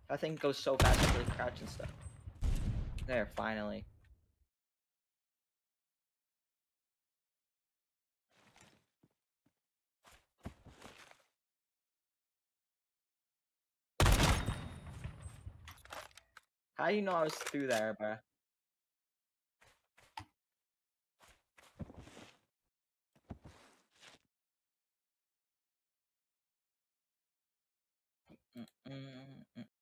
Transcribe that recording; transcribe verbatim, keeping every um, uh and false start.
That thing goes so fast after the crouch and stuff. There, finally. How do you know I was through there, bruh? Mm, mm, mm, mm.